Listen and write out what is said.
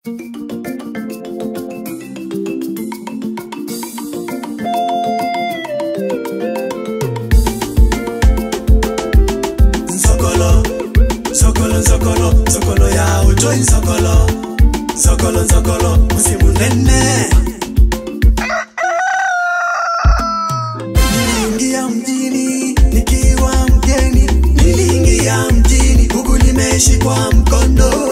Nzokolo ya utoi Nzokolo musimu nene. Niliingia mjini nikiwa mgeni, niliingia mjini huku nimeshikwa mkondo.